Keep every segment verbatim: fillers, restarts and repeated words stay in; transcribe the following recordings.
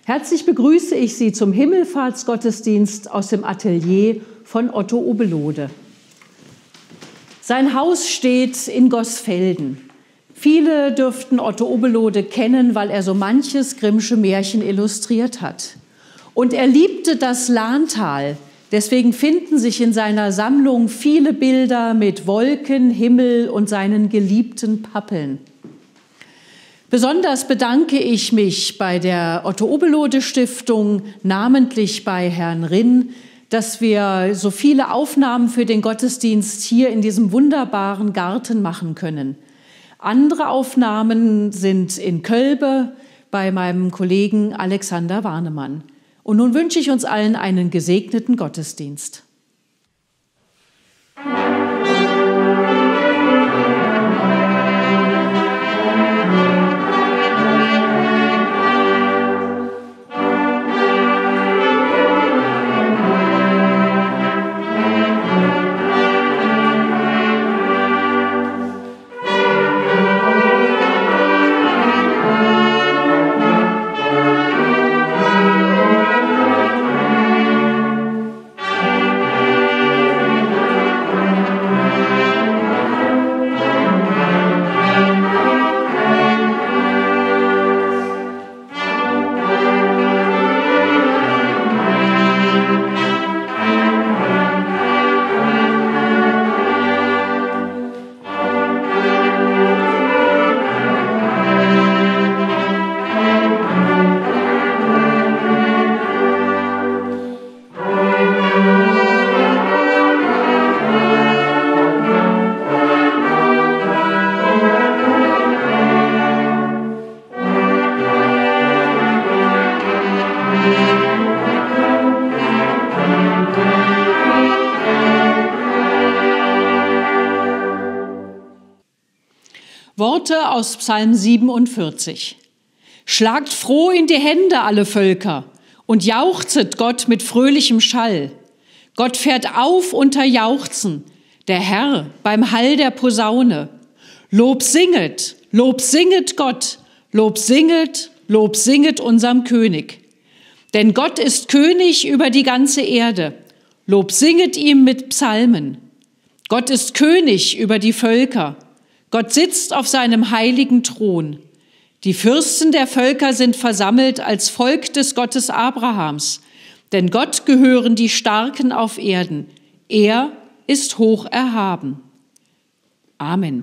Herzlich begrüße ich Sie zum Himmelfahrtsgottesdienst aus dem Atelier von Otto Ubbelohde. Sein Haus steht in Goßfelden. Viele dürften Otto Ubbelohde kennen, weil er so manches Grimmsche Märchen illustriert hat. Und er liebte das Lahntal. Deswegen finden sich in seiner Sammlung viele Bilder mit Wolken, Himmel und seinen geliebten Pappeln. Besonders bedanke ich mich bei der Otto Ubbelohde Stiftung, namentlich bei Herrn Rinn, dass wir so viele Aufnahmen für den Gottesdienst hier in diesem wunderbaren Garten machen können. Andere Aufnahmen sind in Kölbe bei meinem Kollegen Alexander Warnemann. Und nun wünsche ich uns allen einen gesegneten Gottesdienst. Worte aus Psalm siebenundvierzig. Schlagt froh in die Hände, alle Völker, und jauchzet Gott mit fröhlichem Schall. Gott fährt auf unter Jauchzen, der Herr beim Hall der Posaune. Lob singet, Lob singet Gott, Lob singet, Lob singet unserem König. Denn Gott ist König über die ganze Erde. Lob singet ihm mit Psalmen. Gott ist König über die Völker. Gott sitzt auf seinem heiligen Thron. Die Fürsten der Völker sind versammelt als Volk des Gottes Abrahams. Denn Gott gehören die Starken auf Erden. Er ist hoch erhaben. Amen.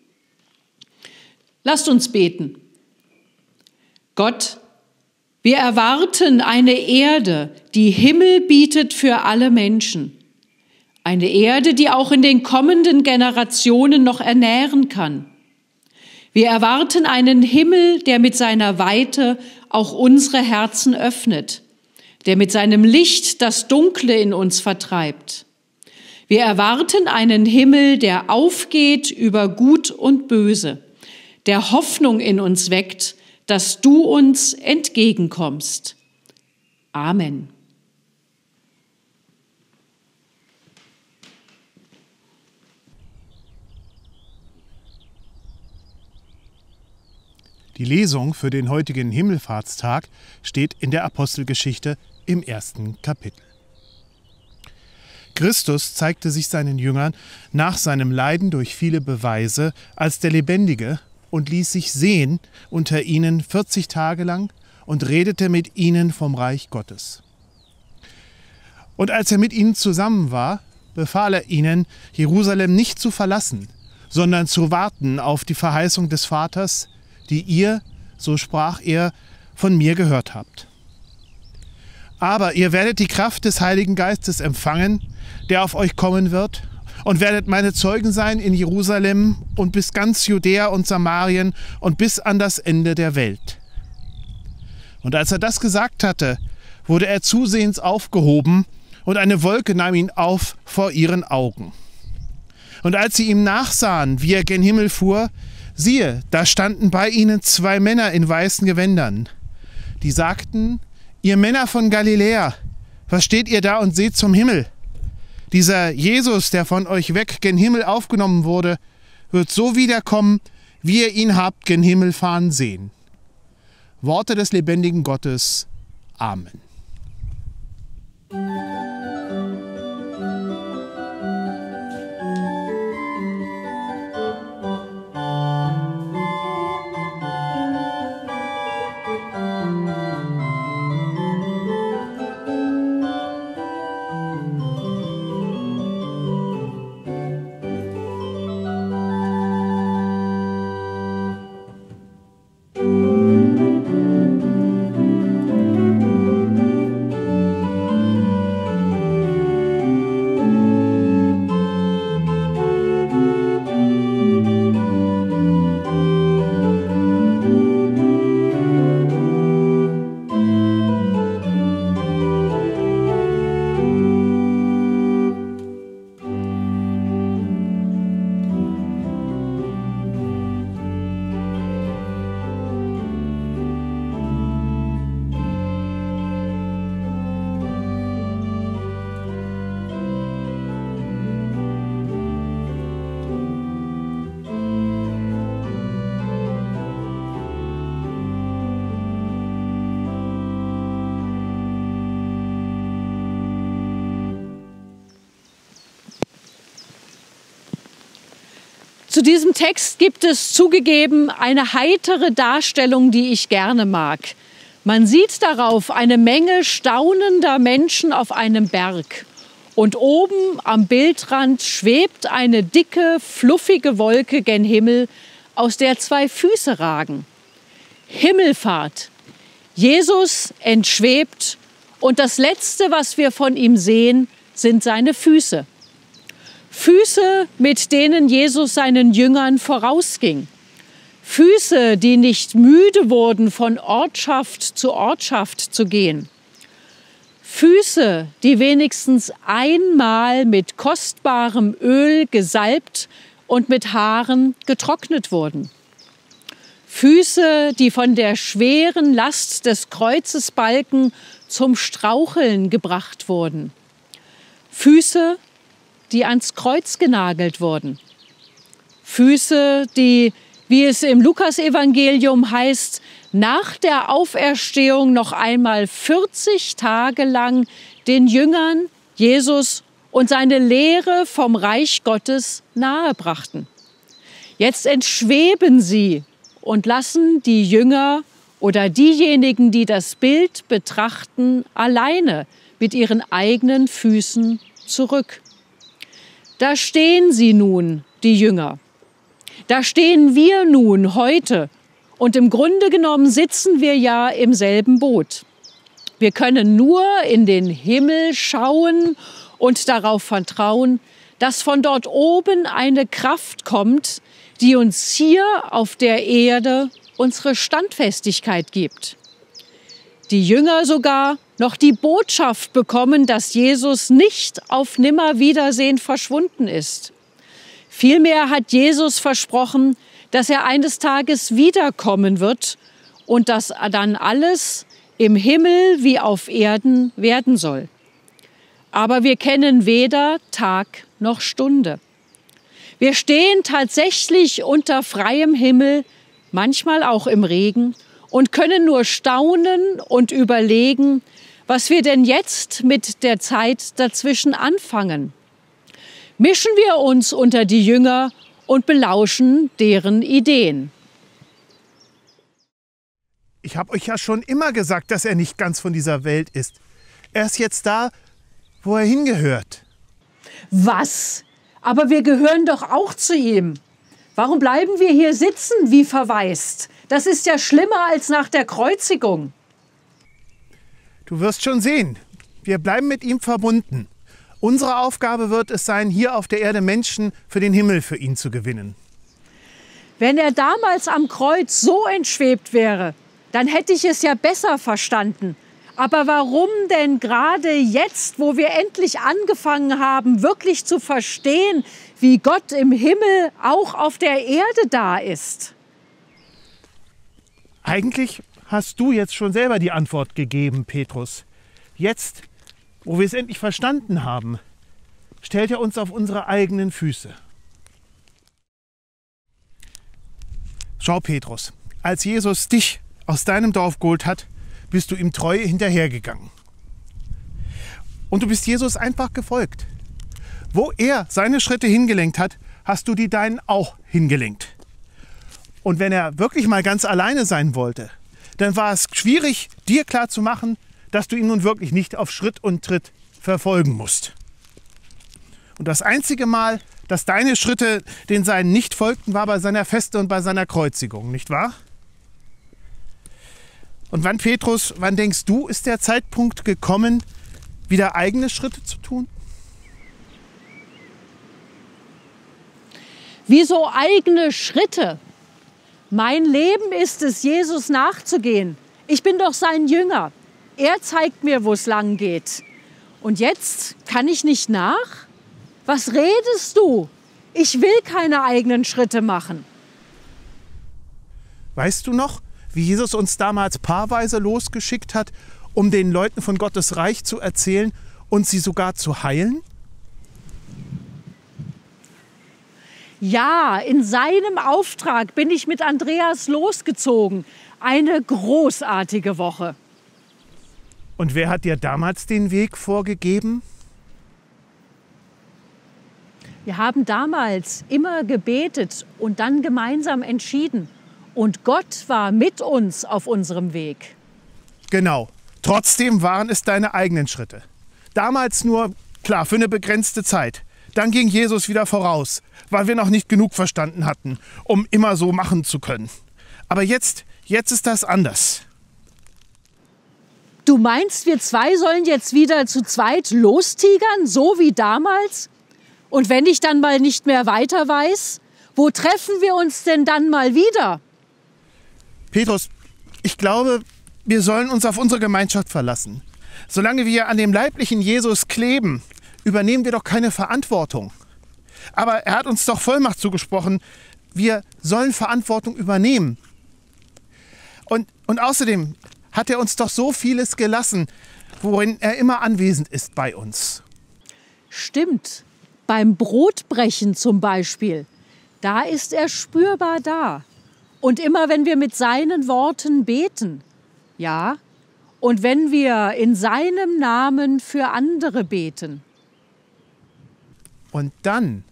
Lasst uns beten. Gott, wir erwarten eine Erde, die Himmel bietet für alle Menschen. Eine Erde, die auch in den kommenden Generationen noch ernähren kann. Wir erwarten einen Himmel, der mit seiner Weite auch unsere Herzen öffnet, der mit seinem Licht das Dunkle in uns vertreibt. Wir erwarten einen Himmel, der aufgeht über Gut und Böse, der Hoffnung in uns weckt, dass du uns entgegenkommst. Amen. Die Lesung für den heutigen Himmelfahrtstag steht in der Apostelgeschichte im ersten Kapitel. Christus zeigte sich seinen Jüngern nach seinem Leiden durch viele Beweise als der Lebendige und ließ sich sehen unter ihnen vierzig Tage lang und redete mit ihnen vom Reich Gottes. Und als er mit ihnen zusammen war, befahl er ihnen, Jerusalem nicht zu verlassen, sondern zu warten auf die Verheißung des Vaters, die ihr, so sprach er, von mir gehört habt. Aber ihr werdet die Kraft des Heiligen Geistes empfangen, der auf euch kommen wird, und werdet meine Zeugen sein in Jerusalem und bis ganz Judäa und Samarien und bis an das Ende der Welt. Und als er das gesagt hatte, wurde er zusehends aufgehoben, und eine Wolke nahm ihn auf vor ihren Augen. Und als sie ihm nachsahen, wie er gen Himmel fuhr, siehe, da standen bei ihnen zwei Männer in weißen Gewändern. Die sagten, ihr Männer von Galiläa, was steht ihr da und seht zum Himmel? Dieser Jesus, der von euch weg gen Himmel aufgenommen wurde, wird so wiederkommen, wie ihr ihn habt gen Himmel fahren sehen. Worte des lebendigen Gottes. Amen. Zu diesem Text gibt es zugegeben eine heitere Darstellung, die ich gerne mag. Man sieht darauf eine Menge staunender Menschen auf einem Berg. Und oben am Bildrand schwebt eine dicke, fluffige Wolke gen Himmel, aus der zwei Füße ragen. Himmelfahrt. Jesus entschwebt und das Letzte, was wir von ihm sehen, sind seine Füße. Füße, mit denen Jesus seinen Jüngern vorausging. Füße, die nicht müde wurden, von Ortschaft zu Ortschaft zu gehen. Füße, die wenigstens einmal mit kostbarem Öl gesalbt und mit Haaren getrocknet wurden. Füße, die von der schweren Last des Kreuzesbalken zum Straucheln gebracht wurden. Füße, die ans Kreuz genagelt wurden. Füße, die, wie es im Lukasevangelium heißt, nach der Auferstehung noch einmal vierzig Tage lang den Jüngern Jesus und seine Lehre vom Reich Gottes nahebrachten. Jetzt entschweben sie und lassen die Jünger oder diejenigen, die das Bild betrachten, alleine mit ihren eigenen Füßen zurück. Da stehen sie nun, die Jünger. Da stehen wir nun heute. Und im Grunde genommen sitzen wir ja im selben Boot. Wir können nur in den Himmel schauen und darauf vertrauen, dass von dort oben eine Kraft kommt, die uns hier auf der Erde unsere Standfestigkeit gibt. Die Jünger sogar noch die Botschaft bekommen, dass Jesus nicht auf Nimmerwiedersehen verschwunden ist. Vielmehr hat Jesus versprochen, dass er eines Tages wiederkommen wird und dass dann alles im Himmel wie auf Erden werden soll. Aber wir kennen weder Tag noch Stunde. Wir stehen tatsächlich unter freiem Himmel, manchmal auch im Regen, und können nur staunen und überlegen, was wir denn jetzt mit der Zeit dazwischen anfangen. Mischen wir uns unter die Jünger und belauschen deren Ideen. Ich habe euch ja schon immer gesagt, dass er nicht ganz von dieser Welt ist. Er ist jetzt da, wo er hingehört. Was? Aber wir gehören doch auch zu ihm. Warum bleiben wir hier sitzen wie verwaist? Das ist ja schlimmer als nach der Kreuzigung. Du wirst schon sehen, wir bleiben mit ihm verbunden. Unsere Aufgabe wird es sein, hier auf der Erde Menschen für den Himmel für ihn zu gewinnen. Wenn er damals am Kreuz so entschwebt wäre, dann hätte ich es ja besser verstanden. Aber warum denn gerade jetzt, wo wir endlich angefangen haben, wirklich zu verstehen, wie Gott im Himmel auch auf der Erde da ist? Eigentlich hast du jetzt schon selber die Antwort gegeben, Petrus. Jetzt, wo wir es endlich verstanden haben, stellt er uns auf unsere eigenen Füße. Schau, Petrus, als Jesus dich aus deinem Dorf geholt hat, bist du ihm treu hinterhergegangen. Und du bist Jesus einfach gefolgt. Wo er seine Schritte hingelenkt hat, hast du die deinen auch hingelenkt. Und wenn er wirklich mal ganz alleine sein wollte, dann war es schwierig, dir klarzumachen, dass du ihn nun wirklich nicht auf Schritt und Tritt verfolgen musst. Und das einzige Mal, dass deine Schritte den seinen nicht folgten, war bei seiner Feste und bei seiner Kreuzigung, nicht wahr? Und wann, Petrus, wann denkst du, ist der Zeitpunkt gekommen, wieder eigene Schritte zu tun? Wieso eigene Schritte? Mein Leben ist es, Jesus nachzugehen. Ich bin doch sein Jünger. Er zeigt mir, wo es lang geht. Und jetzt kann ich nicht nach? Was redest du? Ich will keine eigenen Schritte machen. Weißt du noch, wie Jesus uns damals paarweise losgeschickt hat, um den Leuten von Gottes Reich zu erzählen und sie sogar zu heilen? Ja, in seinem Auftrag bin ich mit Andreas losgezogen. Eine großartige Woche. Und wer hat dir damals den Weg vorgegeben? Wir haben damals immer gebetet und dann gemeinsam entschieden. Und Gott war mit uns auf unserem Weg. Genau. Trotzdem waren es deine eigenen Schritte. Damals nur, klar, für eine begrenzte Zeit. Dann ging Jesus wieder voraus, weil wir noch nicht genug verstanden hatten, um immer so machen zu können. Aber jetzt, jetzt ist das anders. Du meinst, wir zwei sollen jetzt wieder zu zweit lostigern, so wie damals? Und wenn ich dann mal nicht mehr weiter weiß, wo treffen wir uns denn dann mal wieder? Petrus, ich glaube, wir sollen uns auf unsere Gemeinschaft verlassen. Solange wir an dem leiblichen Jesus kleben, übernehmen wir doch keine Verantwortung. Aber er hat uns doch Vollmacht zugesprochen, wir sollen Verantwortung übernehmen. Und, und außerdem hat er uns doch so vieles gelassen, worin er immer anwesend ist bei uns. Stimmt, beim Brotbrechen zum Beispiel, da ist er spürbar da. Und immer wenn wir mit seinen Worten beten, ja, und wenn wir in seinem Namen für andere beten. Und dann,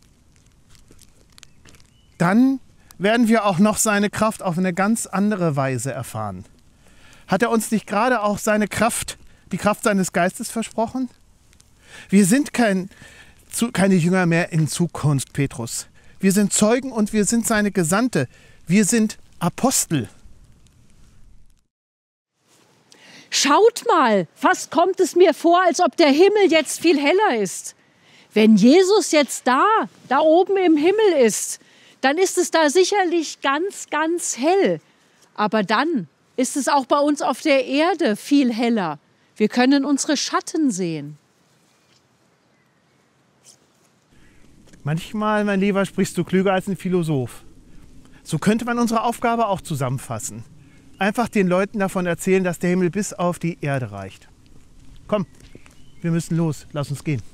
dann werden wir auch noch seine Kraft auf eine ganz andere Weise erfahren. Hat er uns nicht gerade auch seine Kraft, die Kraft seines Geistes versprochen? Wir sind kein, keine Jünger mehr in Zukunft, Petrus. Wir sind Zeugen und wir sind seine Gesandte. Wir sind Apostel. Schaut mal, fast kommt es mir vor, als ob der Himmel jetzt viel heller ist. Wenn Jesus jetzt da, da oben im Himmel ist, dann ist es da sicherlich ganz, ganz hell. Aber dann ist es auch bei uns auf der Erde viel heller. Wir können unsere Schatten sehen. Manchmal, mein Lieber, sprichst du klüger als ein Philosoph. So könnte man unsere Aufgabe auch zusammenfassen. Einfach den Leuten davon erzählen, dass der Himmel bis auf die Erde reicht. Komm, wir müssen los. Lass uns gehen.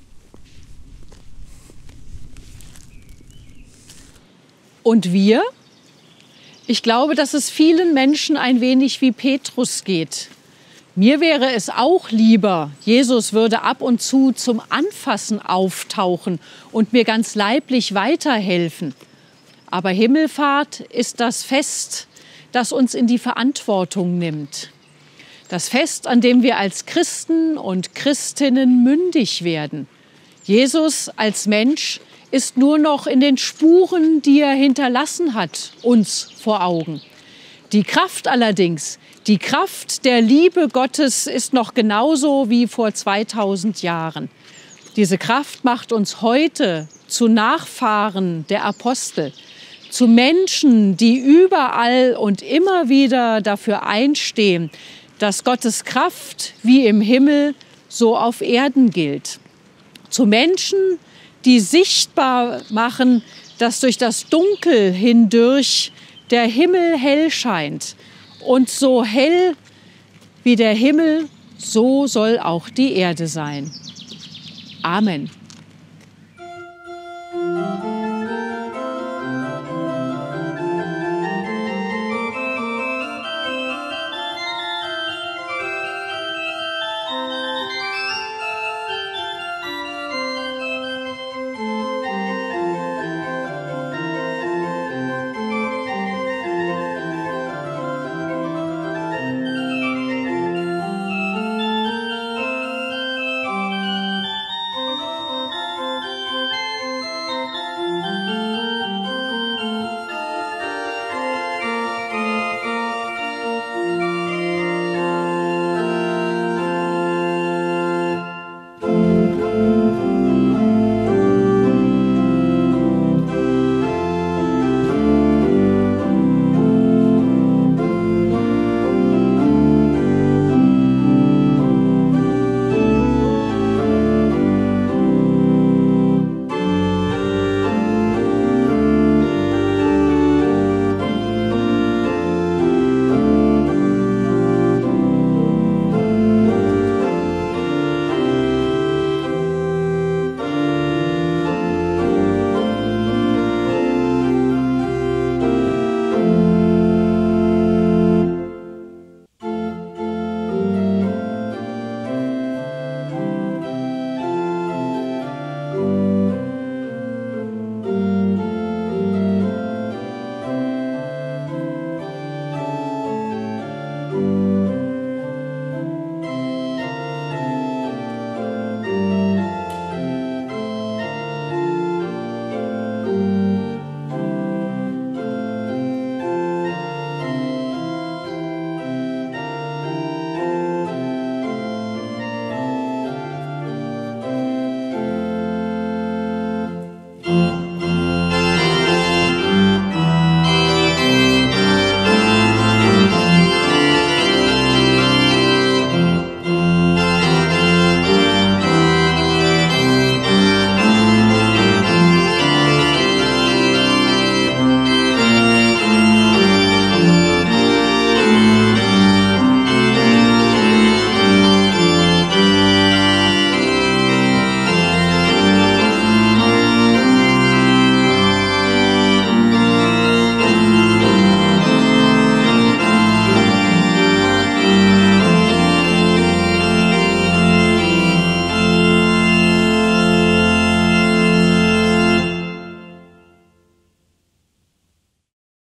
Und wir? Ich glaube, dass es vielen Menschen ein wenig wie Petrus geht. Mir wäre es auch lieber, Jesus würde ab und zu zum Anfassen auftauchen und mir ganz leiblich weiterhelfen. Aber Himmelfahrt ist das Fest, das uns in die Verantwortung nimmt. Das Fest, an dem wir als Christen und Christinnen mündig werden. Jesus als Mensch ist nur noch in den Spuren, die er hinterlassen hat, uns vor Augen. Die Kraft allerdings, die Kraft der Liebe Gottes ist noch genauso wie vor zweitausend Jahren. Diese Kraft macht uns heute zu Nachfahren der Apostel, zu Menschen, die überall und immer wieder dafür einstehen, dass Gottes Kraft wie im Himmel so auf Erden gilt. Zu Menschen, die sichtbar machen, dass durch das Dunkel hindurch der Himmel hell scheint. Und so hell wie der Himmel, so soll auch die Erde sein. Amen.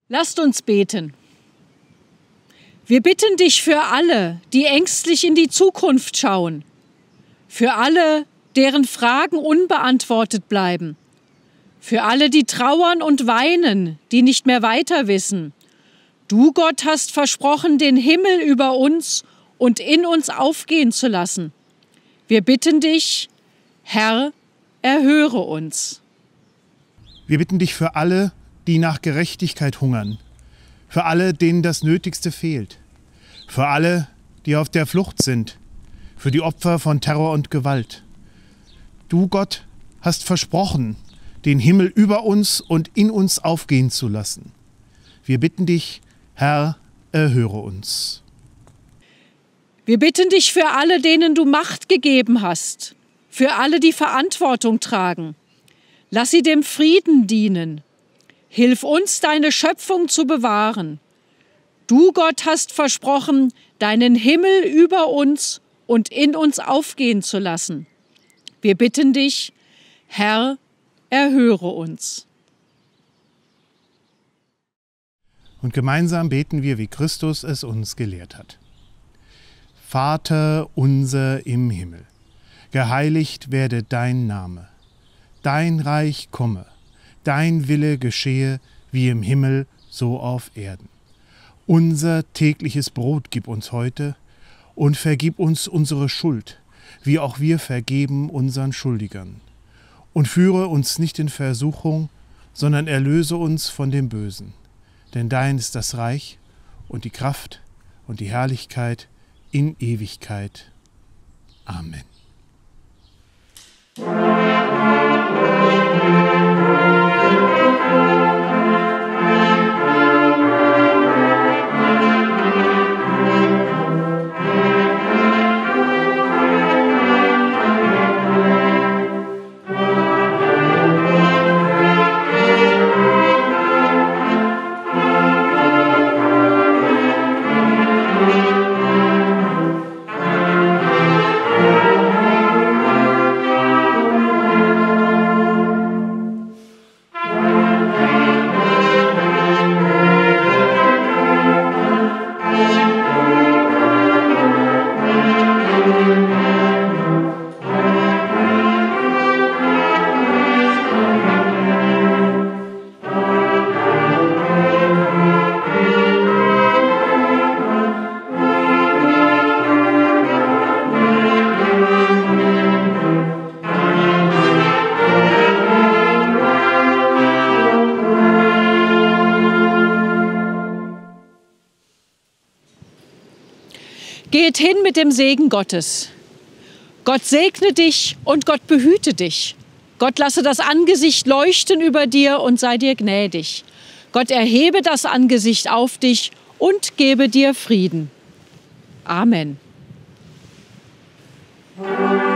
Lasst uns beten. Wir bitten dich für alle, die ängstlich in die Zukunft schauen, für alle, deren Fragen unbeantwortet bleiben, für alle, die trauern und weinen, die nicht mehr weiter wissen. Du, Gott, hast versprochen, den Himmel über uns und in uns aufgehen zu lassen. Wir bitten dich, Herr, erhöre uns. Wir bitten dich für alle, die nach Gerechtigkeit hungern, für alle, denen das Nötigste fehlt, für alle, die auf der Flucht sind, für die Opfer von Terror und Gewalt. Du, Gott, hast versprochen, den Himmel über uns und in uns aufgehen zu lassen. Wir bitten dich, Herr, erhöre uns. Wir bitten dich für alle, denen du Macht gegeben hast, für alle, die Verantwortung tragen. Lass sie dem Frieden dienen. Hilf uns, deine Schöpfung zu bewahren. Du, Gott, hast versprochen, deinen Himmel über uns und in uns aufgehen zu lassen. Wir bitten dich, Herr, erhöre uns. Und gemeinsam beten wir, wie Christus es uns gelehrt hat. Vater unser im Himmel, geheiligt werde dein Name. Dein Reich komme, dein Wille geschehe, wie im Himmel, so auf Erden. Unser tägliches Brot gib uns heute und vergib uns unsere Schuld, wie auch wir vergeben unseren Schuldigern. Und führe uns nicht in Versuchung, sondern erlöse uns von dem Bösen. Denn dein ist das Reich und die Kraft und die Herrlichkeit in Ewigkeit. Amen. Geht hin mit dem Segen Gottes. Gott segne dich und Gott behüte dich. Gott lasse das Angesicht leuchten über dir und sei dir gnädig. Gott erhebe das Angesicht auf dich und gebe dir Frieden. Amen.